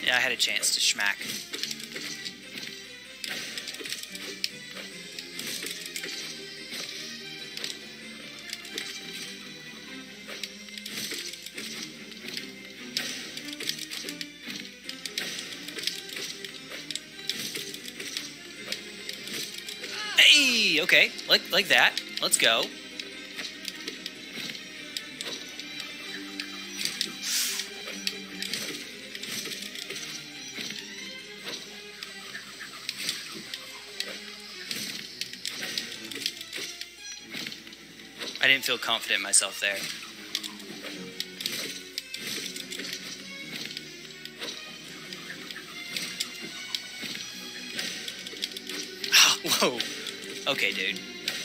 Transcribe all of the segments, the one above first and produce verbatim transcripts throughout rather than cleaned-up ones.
Yeah, I had a chance to schmack. Hey, okay, like like that. Let's go. I didn't feel confident in myself there. Whoa. Okay, dude.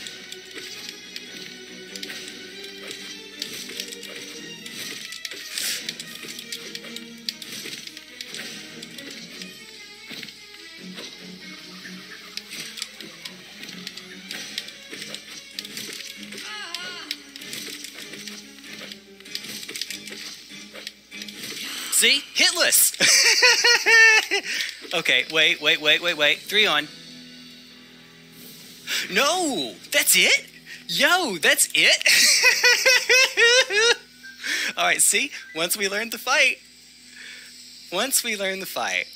See? Hitless! Okay, wait, wait, wait, wait, wait. Three on. No! That's it? Yo, that's it? Alright, see? Once we learn to fight, once we learn to fight,